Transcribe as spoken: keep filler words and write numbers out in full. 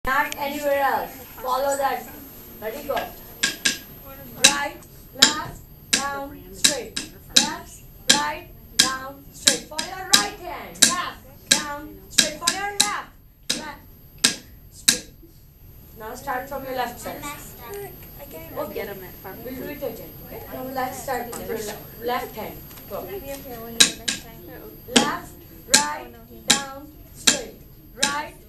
Not anywhere else. Follow that. Ready, go. Right, left, down, straight. Left, right, down, straight. For your right hand. Left, down, straight. For your left. Left, straight. Now start from your left side. Okay. Get them at farm. We'll do it again. Okay? Now let's start with your left, left hand. Go. Left, right, down, straight. Right,